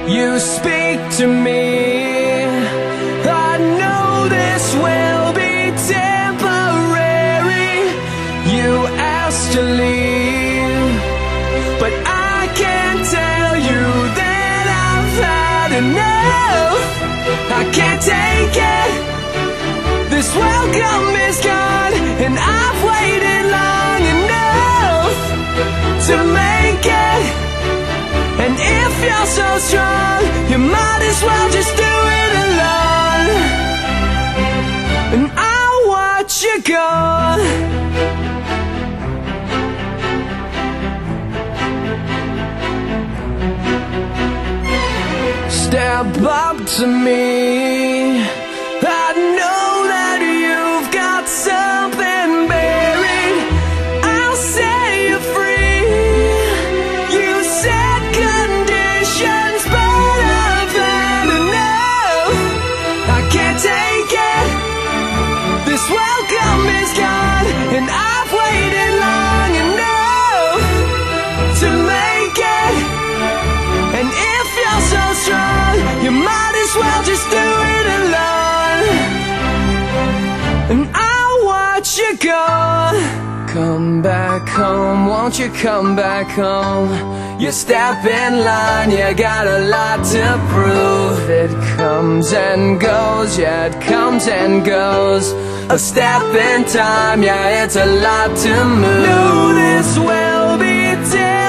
You speak to me. I know this will be temporary. You asked to leave, but I can't tell you that I've had enough. I can't take it. This welcome is gone, and I've waited long enough to make it. And if you're so strong, you might as well just do it alone. And I'll watch you go. Step up to me. I know that you've got something buried. I'll set you free. You set conditions, but I've had enough. I can't take it. This welcome is gone, and I've waited long enough to make it. And if you're so strong, you might as well just do it alone. And I'll watch you go. Come back home, won't you come back home? You step in line, you got a lot to prove. It comes and goes, yeah, it comes and goes. A step in time, yeah, it's a lot to move. No, this will be